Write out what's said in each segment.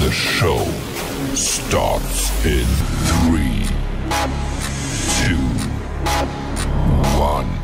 The show starts in 3, 2, 1,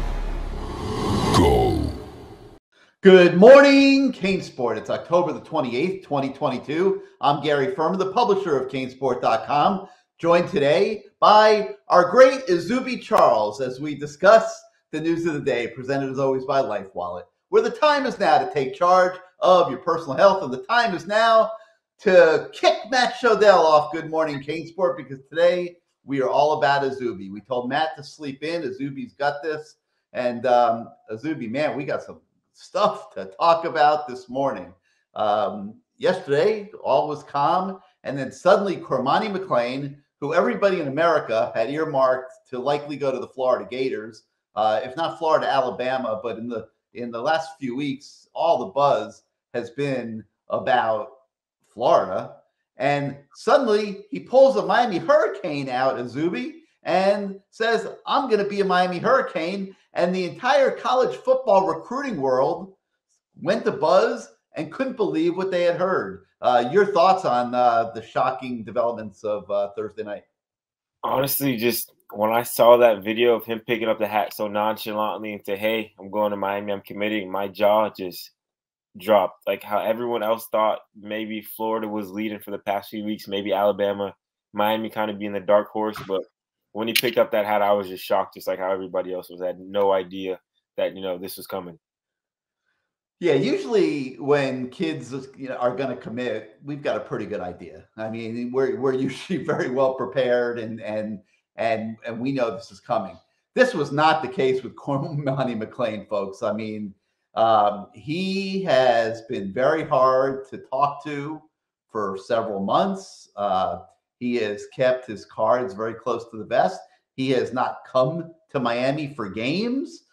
go. Good morning, CaneSport. It's October the 28th, 2022. I'm Gary Furman, the publisher of CaneSport.com, joined today by our great Azubi Charles as we discuss the news of the day, presented as always by LifeWallet, where the time is now to take charge of your personal health, and the time is now to kick Matt Shodell off Good Morning CaneSport, because today we are all about Azubi. We told Matt to sleep in. Azubi's got this. And Azubi, man, we got some stuff to talk about this morning. Yesterday, all was calm, and then suddenly Cormani McClain, who everybody in America had earmarked to likely go to the Florida Gators, if not Florida, Alabama, but in the last few weeks, all the buzz has been about Florida, and suddenly he pulls a Miami Hurricane out, Azubi, and says, I'm going to be a Miami Hurricane. And the entire college football recruiting world went to buzz and couldn't believe what they had heard. Your thoughts on the shocking developments of Thursday night? Honestly, just when I saw that video of him picking up the hat so nonchalantly and say, hey, I'm going to Miami, I'm committing, my jaw just dropped. Like how everyone else thought maybe Florida was leading for the past few weeks, maybe Alabama, Miami kind of being the dark horse, but when he picked up that hat, I was just shocked, just like how everybody else was. I had no idea that, this was coming. Yeah, usually when kids are going to commit, we've got a pretty good idea. I mean, we're usually very well prepared, and we know this is coming. This was not the case with Cormani McClain, folks. I mean, he has been very hard to talk to for several months. He has kept his cards very close to the vest. He has not come to Miami for games.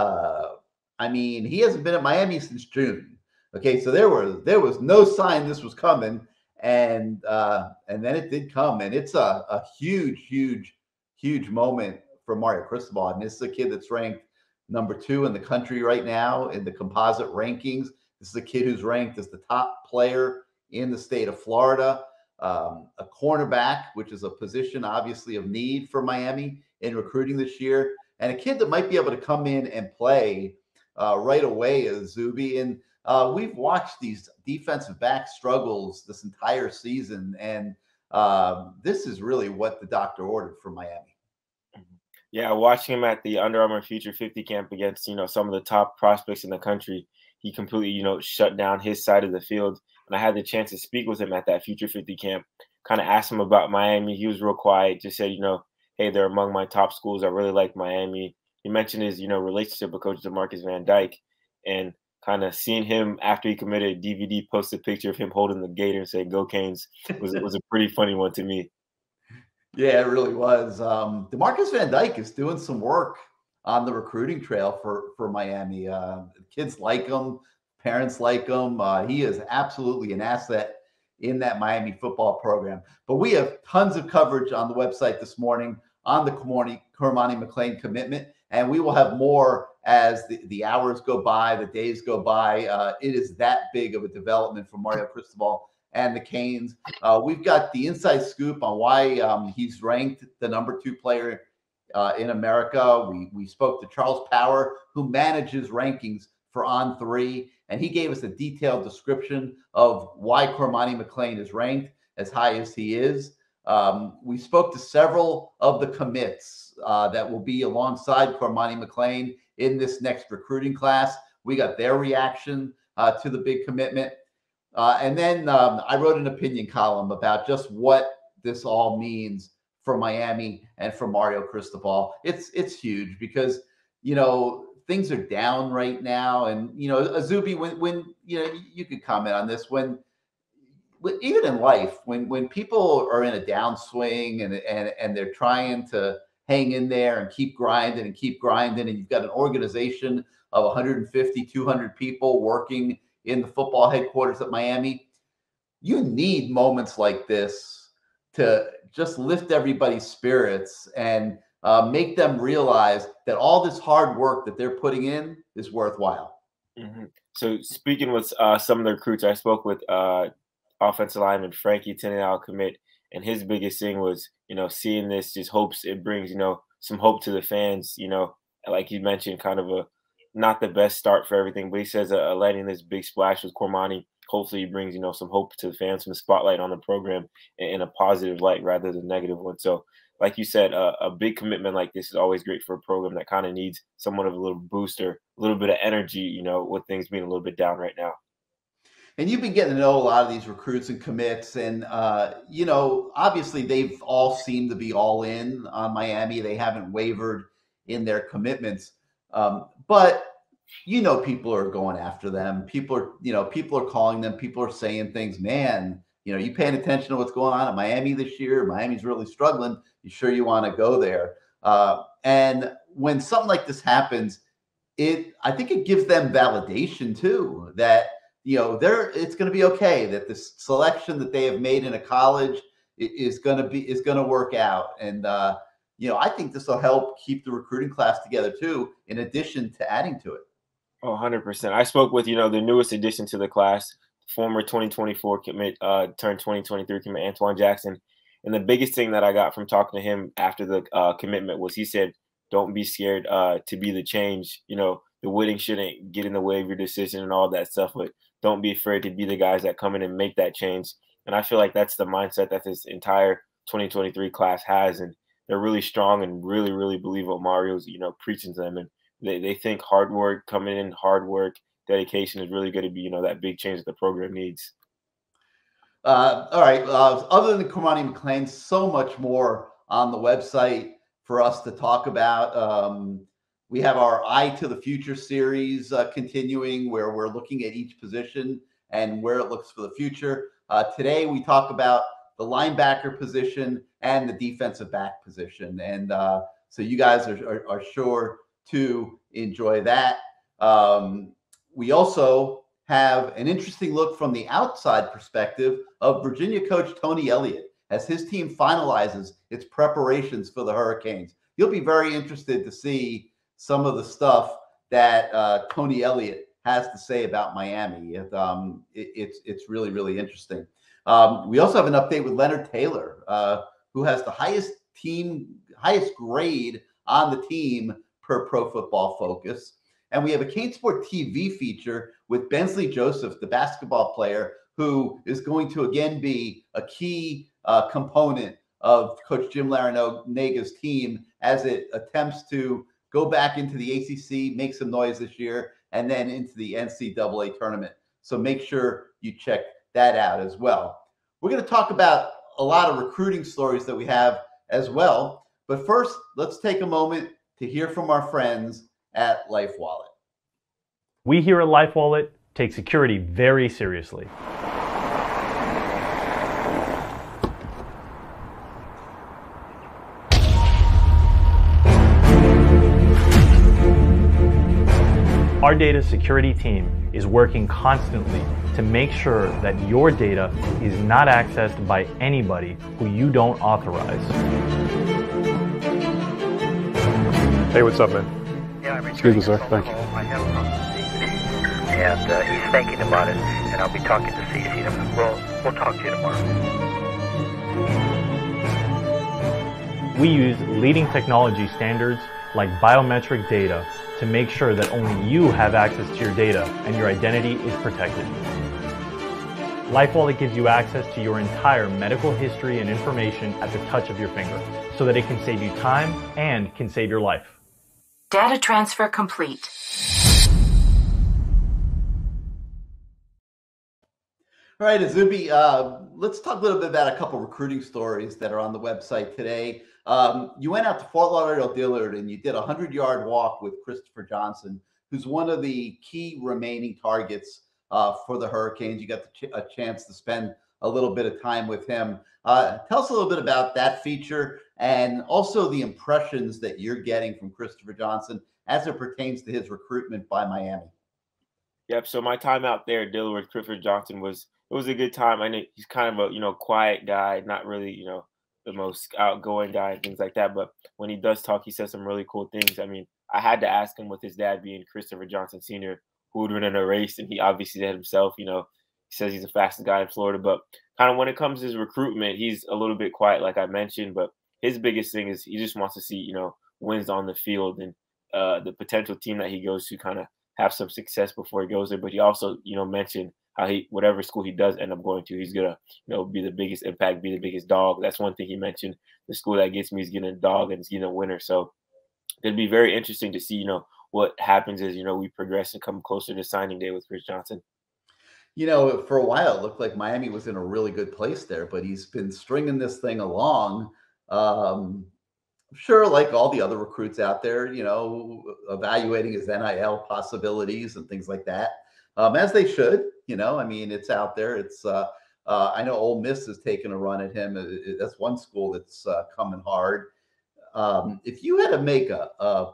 I mean, he hasn't been at Miami since June. Okay, so there was no sign this was coming, and then it did come, and it's a huge moment for Mario Cristobal. I mean, this is a kid that's ranked number 2 in the country right now in the composite rankings. This is a kid who's ranked as the top player in the state of Florida. A cornerback, which is a position obviously of need for Miami in recruiting this year, and a kid that might be able to come in and play right away as Zuby. And we've watched these defensive back struggles this entire season, and this is really what the doctor ordered for Miami. Yeah, watching him at the Under Armour Future 50 camp against, some of the top prospects in the country, he completely, shut down his side of the field. And I had the chance to speak with him at that Future 50 camp, kind of asked him about Miami. He was real quiet, just said, hey, they're among my top schools. I really like Miami. He mentioned his, relationship with Coach DeMarcus Van Dyke, and kind of seeing him after he committed, DVD posted a picture of him holding the Gator and saying, go Canes, was a pretty funny one to me. Yeah, it really was. DeMarcus Van Dyke is doing some work on the recruiting trail for Miami. Kids like him. Parents like him. He is absolutely an asset in that Miami football program. But we have tons of coverage on the website this morning on the Cormani McClain commitment, and we will have more as the hours go by, the days go by. It is that big of a development for Mario Cristobal and the Canes. We've got the inside scoop on why he's ranked the number 2 player in America. We spoke to Charles Power, who manages rankings for On3, and he gave us a detailed description of why Cormani McClain is ranked as high as he is. We spoke to several of the commits that will be alongside Cormani McClain in this next recruiting class. We got their reaction to the big commitment. And then I wrote an opinion column about just what this all means for Miami and for Mario Cristobal. It's huge because, things are down right now. And, Azubi, when you could comment on this, when even in life, when people are in a downswing and they're trying to hang in there and keep grinding, and you've got an organization of 150, 200 people working in the football headquarters at Miami, you need moments like this to just lift everybody's spirits and make them realize that all this hard work that they're putting in is worthwhile. Mm-hmm. So speaking with some of the recruits, I spoke with offensive lineman Frankie Tinenau commit, and his biggest thing was, seeing this just hopes it brings, some hope to the fans. Like you mentioned, kind of a not the best start for everything, but he says letting this big splash with Cormani hopefully brings, some hope to the fans, from the spotlight on the program in a positive light rather than negative one. So, like you said, a big commitment like this is always great for a program that kind of needs somewhat of a little booster, a little bit of energy, with things being a little bit down right now. And you've been getting to know a lot of these recruits and commits, and obviously they've all seemed to be all in on Miami. They haven't wavered in their commitments, but people are going after them. People are calling them. People are saying things. Man, you paying attention to what's going on at Miami this year? Miami's really struggling. You sure you want to go there? And when something like this happens, I think it gives them validation too, that it's going to be okay, that this selection that they have made in a college is going to work out. And I think this will help keep the recruiting class together too, in addition to adding to it. Oh, 100%. I spoke with, the newest addition to the class, former 2024 commit, turned 2023 commit, Antoine Jackson. And the biggest thing that I got from talking to him after the commitment was, he said, don't be scared to be the change. The winning shouldn't get in the way of your decision and all that stuff, but don't be afraid to be the guys that come in and make that change. And I feel like that's the mindset that this entire 2023 class has. And they're really strong and really, really believe what Mario's, preaching to them. And they think hard work, coming in, hard work, dedication is really going to be, that big change that the program needs. All right. Other than Cormani McClain, so much more on the website for us to talk about. We have our Eye to the Future series continuing, where we're looking at each position and where it looks for the future. Today, we talk about the linebacker position and the defensive back position. And so you guys are sure to enjoy that. We also have an interesting look from the outside perspective of Virginia coach Tony Elliott as his team finalizes its preparations for the Hurricanes. You'll be very interested to see some of the stuff that Tony Elliott has to say about Miami. It's really, really interesting. We also have an update with Leonard Taylor, who has the highest grade on the team per Pro Football Focus. And we have a CaneSport TV feature with Bensley Joseph, the basketball player, who is going to again be a key component of Coach Jim Laranaga's team as it attempts to go back into the ACC, make some noise this year, and then into the NCAA tournament. So make sure you check that out as well. We're going to talk about a lot of recruiting stories that we have as well. But first, let's take a moment to hear from our friends at LifeWallet. We here at LifeWallet take security very seriously. Our data security team is working constantly to make sure that your data is not accessed by anybody who you don't authorize. Hey, what's up, man? Yeah, Excuse me, sir. Thank you. I have talked to Steve, and he's thinking about it, and I'll be talking to CC. We'll talk to you tomorrow. We use leading technology standards like biometric data to make sure that only you have access to your data and your identity is protected. LifeWallet gives you access to your entire medical history and information at the touch of your finger, so that it can save you time and can save your life. Data transfer complete. All right, Azubi, let's talk a little bit about a couple recruiting stories that are on the website today. You went out to Fort Lauderdale-Dillard and you did a 100-yard walk with Christopher Johnson, who's one of the key remaining targets for the Hurricanes. You got a chance to spend a little bit of time with him. Tell us a little bit about that feature and also the impressions that you're getting from Christopher Johnson as it pertains to his recruitment by Miami. Yep. So my time out there at Dillard with Christopher Johnson was a good time. I know he's kind of a quiet guy, not really the most outgoing guy and things like that. But when he does talk, he says some really cool things. I mean, I had to ask him, with his dad being Christopher Johnson Sr., who would win in a race, and he obviously said himself, He says he's the fastest guy in Florida, but kind of when it comes to his recruitment, he's a little bit quiet, like I mentioned. But his biggest thing is he just wants to see, wins on the field and the potential team that he goes to kind of have some success before he goes there. But he also, mentioned how whatever school he does end up going to, he's gonna, be the biggest impact, be the biggest dog. That's one thing he mentioned. The school that gets me is getting a dog and is getting a winner. So it'd be very interesting to see, what happens as, we progress and come closer to signing day with Chris Johnson. For a while, it looked like Miami was in a really good place there, but he's been stringing this thing along. Sure, like all the other recruits out there, evaluating his NIL possibilities and things like that, as they should. It's out there. It's I know Ole Miss has taken a run at him. That's one school that's coming hard. If you had to make a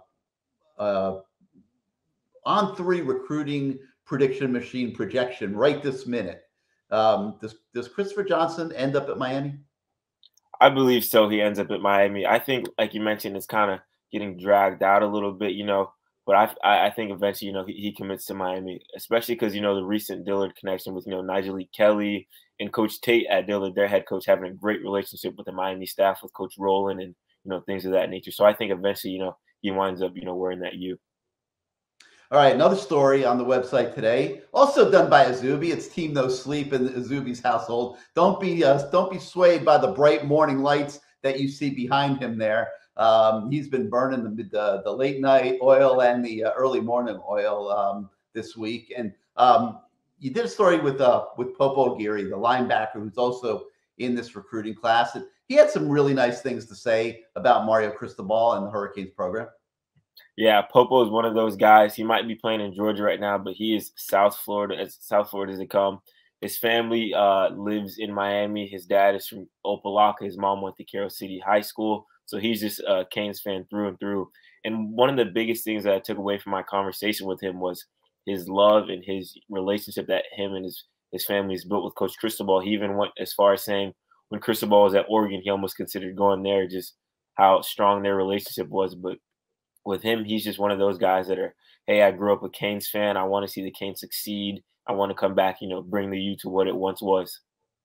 on-3 recruiting prediction machine projection right this minute, does Christopher Johnson end up at Miami? I believe so. He ends up at Miami. I think, like you mentioned, it's kind of getting dragged out a little bit, but I think eventually, he commits to Miami, especially because, the recent Dillard connection with, Nigel Lee Kelly and Coach Tate at Dillard, their head coach, having a great relationship with the Miami staff, with Coach Rowland and, things of that nature. So I think eventually, he winds up, wearing that U. All right, another story on the website today, also done by Azubi. It's Team No Sleep in Azubi's household. Don't be swayed by the bright morning lights that you see behind him there. He's been burning the late night oil and the early morning oil this week. And you did a story with Popo Aguirre, the linebacker, who's also in this recruiting class. And he had some really nice things to say about Mario Cristobal and the Hurricanes program. Yeah, Popo is one of those guys. He might be playing in Georgia right now, but he is South Florida as they come. His family lives in Miami. His dad is from Opelika. His mom went to Carroll City High School. So he's just a Canes fan through and through. And one of the biggest things that I took away from my conversation with him was his love and his relationship that him and his family has built with Coach Cristobal. He even went as far as saying when Cristobal was at Oregon, he almost considered going there, just how strong their relationship was. But with him, he's just one of those guys that are, hey, I grew up a Canes fan. I want to see the Canes succeed. I want to come back, bring the U to what it once was.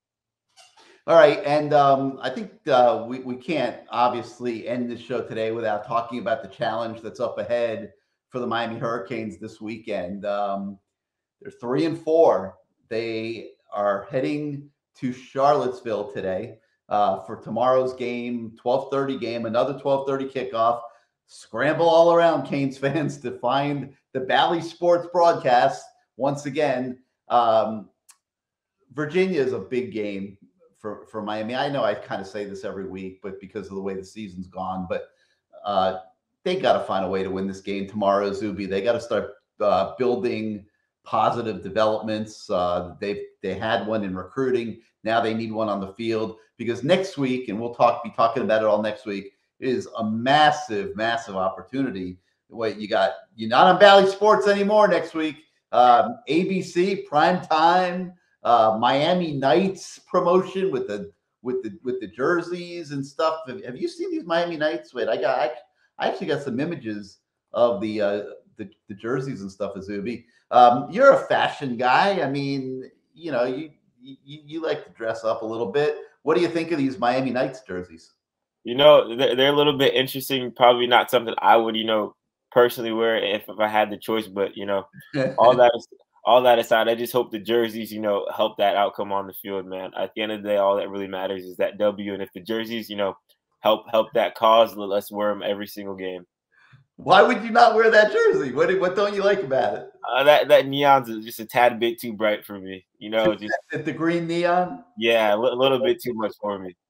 All right. And I think we can't obviously end this show today without talking about the challenge that's up ahead for the Miami Hurricanes this weekend. They're 3-4. They are heading to Charlottesville today for tomorrow's game, 12:30 game, another 12:30 kickoff. Scramble all around, Canes fans, to find the Bally Sports broadcast. Once again, Virginia is a big game for Miami. I know I kind of say this every week, but because of the way the season's gone, but they got to find a way to win this game tomorrow, Zuby. They got to start building positive developments. They had one in recruiting. Now they need one on the field, because next week, and we'll be talking about it all next week, is a massive, massive opportunity. Wait, you're not on Bally Sports anymore next week. ABC prime time, Miami Knights promotion with the jerseys and stuff. Have you seen these Miami Knights? Wait, I actually got some images of the jerseys and stuff, Azubi. You're a fashion guy. I mean, you like to dress up a little bit. What do you think of these Miami Knights jerseys? They're a little bit interesting. Probably not something I would, personally wear if I had the choice. But all that aside, I just hope the jerseys, help that outcome on the field, man. At the end of the day, all that really matters is that W. And if the jerseys, help that cause, let's wear them every single game. Why would you not wear that jersey? What don't you like about it? That neon's just a tad bit too bright for me. Just the green neon. Yeah, a little bit too much for me.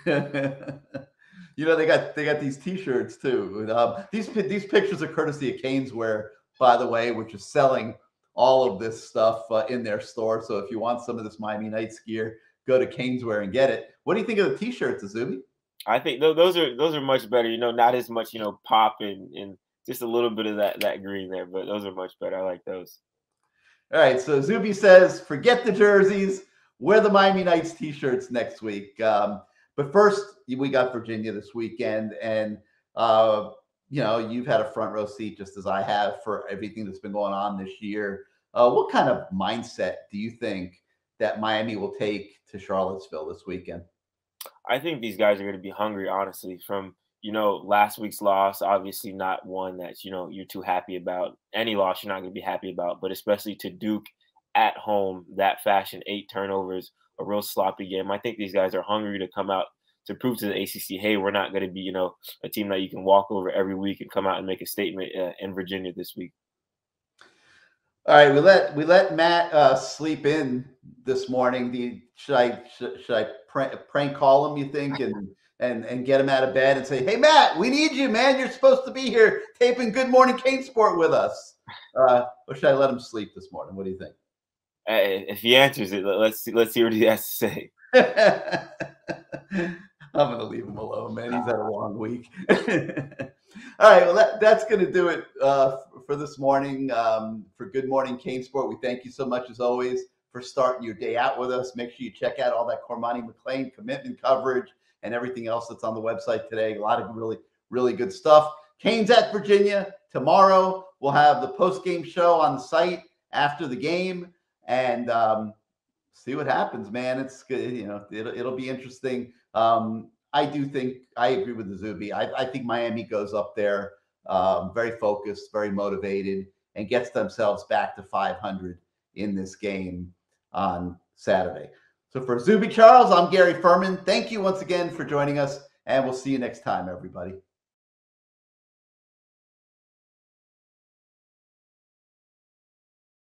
They got these T-shirts too. These pictures are courtesy of Caneswear, by the way, which is selling all of this stuff in their store. So if you want some of this Miami Knights gear, go to Caneswear and get it. What do you think of the T-shirts, Azubi? I think those are much better. Not as much pop and just a little bit of that green there, but those are much better. I like those. All right. So Azubi says, forget the jerseys, wear the Miami Knights T-shirts next week. But first, we got Virginia this weekend, and you've had a front row seat, just as I have, for everything that's been going on this year. What kind of mindset do you think that Miami will take to Charlottesville this weekend? I think these guys are going to be hungry, honestly, from, last week's loss, obviously not one that, you're too happy about. Any loss you're not going to be happy about, but especially to Duke at home, that fashion, 8 turnovers, a real sloppy game. I think these guys are hungry to come out to prove to the ACC, hey, we're not going to be, a team that you can walk over every week and come out and make a statement in Virginia this week. All right, we let Matt sleep in this morning. Should I prank call him, you think, and get him out of bed and say, hey, Matt, we need you, man. You're supposed to be here taping Good Morning Cane Sport with us. Or should I let him sleep this morning? What do you think? If he answers it, let's see what he has to say. I'm going to leave him alone, man. He's had a long week. All right, well, that's going to do it for this morning for Good Morning Cane Sport. We thank you so much, as always, for starting your day out with us. Make sure you check out all that Cormani McClain commitment coverage and everything else that's on the website today. A lot of really, really good stuff. Canes at Virginia. Tomorrow, we'll have the post-game show on the site after the game, and see what happens, man. It's good. It'll be interesting. I do think I agree with the Zuby. I think Miami goes up there very focused, very motivated, and gets themselves back to 500 in this game on Saturday. So for Zuby Charles, I'm Gary Furman. Thank you once again for joining us, and we'll see you next time, everybody.